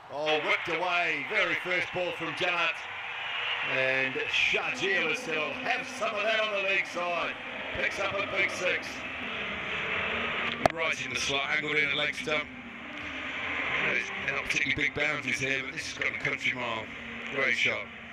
Oh, whipped away. Very first ball from Janet. And Shajil said, "I'll have some of that on the leg side." Picks up a big 6. Right in the slot, angled in at leg stump. Not particularly big boundaries here, but this has got a country mile. Great shot.